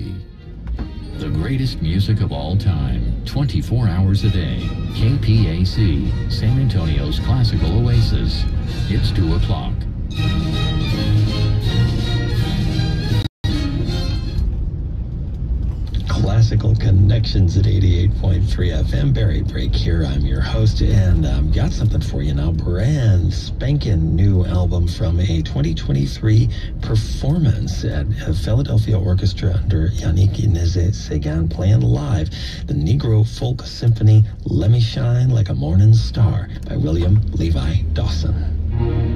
The greatest music of all time, 24 hours a day. KPAC, San Antonio's classical oasis. It's 2 o'clock. Classical Connections at 88.3 FM. Barry Brake here. I'm your host, and got something for you now. Brand spanking new album from a 2023 performance at Philadelphia Orchestra under Yannick Nézet-Séguin playing live. The Negro Folk Symphony, Let Me Shine Like a Morning Star by William Levi Dawson.